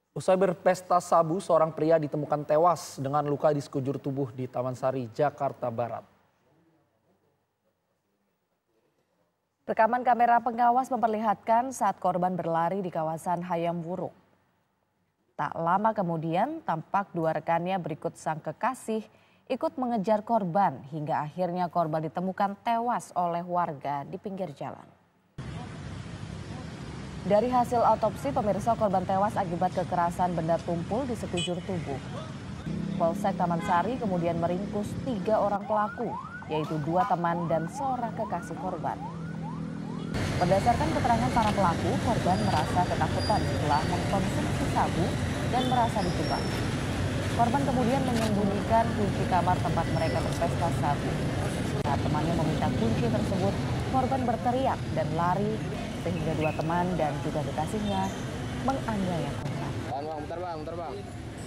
Usai berpesta sabu, seorang pria ditemukan tewas dengan luka di sekujur tubuh di Taman Sari, Jakarta Barat. Rekaman kamera pengawas memperlihatkan saat korban berlari di kawasan Hayam Wuruk. Tak lama kemudian, tampak dua rekannya berikut sang kekasih ikut mengejar korban hingga akhirnya korban ditemukan tewas oleh warga di pinggir jalan. Dari hasil autopsi, pemirsa, korban tewas akibat kekerasan benda tumpul di sekujur tubuh. Polsek Taman Sari kemudian meringkus 3 orang pelaku, yaitu 2 teman dan seorang kekasih korban. Berdasarkan keterangan para pelaku, korban merasa ketakutan setelah mengkonsumsi sabu dan merasa dijebak. Korban kemudian menyembunyikan kunci kamar tempat mereka berpesta sabu. Saat temannya meminta kunci tersebut, korban berteriak dan lari sehingga 2 teman dan juga kekasihnya menganiaya korban. Bentar bang.